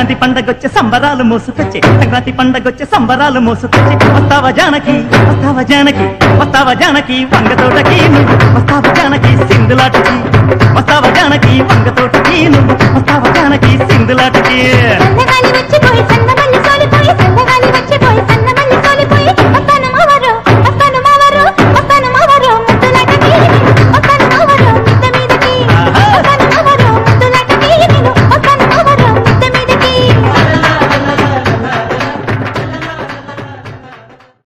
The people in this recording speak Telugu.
సంక్రాంతి పండగొచ్చే సంబరాలు మోసుకొచ్చే సంక్రాంతి పండగొచ్చే సంబరాలు మోసుకొచ్చే వస్తావా జానకి వస్తావా జానకి వస్తావా జానకి వంగతోటకి నువ్వు వస్తావా జానకి సింధులాటకి వస్తావా జానకి వంగతోటకి నువ్వు వస్తావా జానకి సింధులాటకి వచ్చి